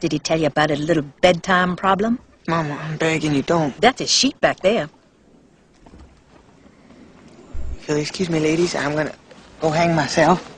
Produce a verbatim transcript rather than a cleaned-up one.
Did he tell you about a little bedtime problem? Mama, I'm begging you, don't. That's his sheet back there. If you'll excuse me, ladies, I'm gonna go hang myself.